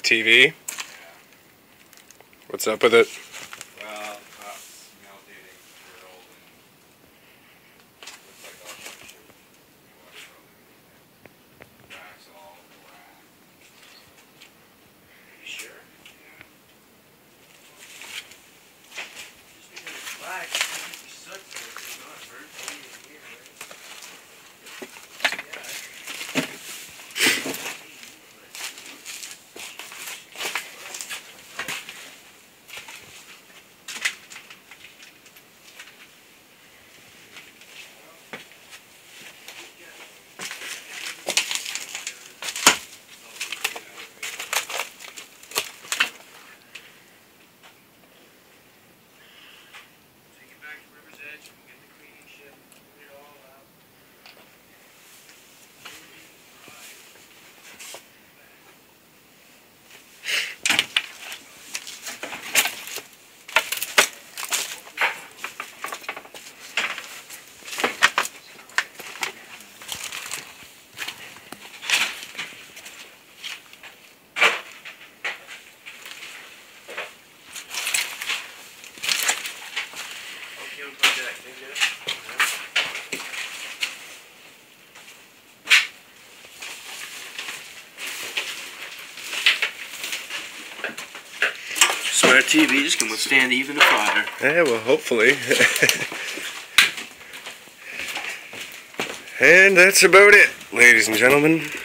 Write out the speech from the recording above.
TV. What's up with it? Well, the cop's melted and curled and looks like all shit. Wax all black. Are you sure? Yeah. Just because it's black, it doesn't be soot, but it's not burnt in here, right? Smart TVs can withstand even a fire. Yeah, well, hopefully. And that's about it, ladies and gentlemen.